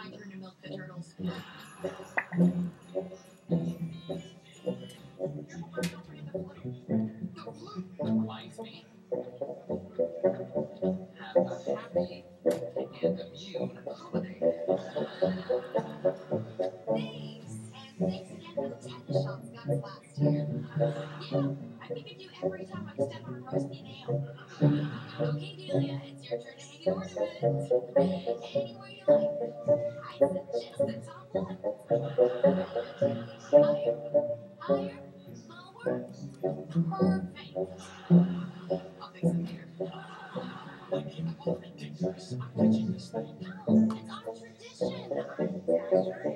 my turn to milk the turtles. Reminds me. Have a happy and immune holiday. Thanks! And thanks again for the tetanus shots guns last year. Yeah, I think of you every time I step on a rusty nail. Okay, Delia, it's your turn to hang an ornament. Anywhere you like. I suggest the top one. Higher, higher, lower. Perfect. I'll fix it later. My name is ridiculous. I'm pitching this thing. No, it's our tradition. Dasher,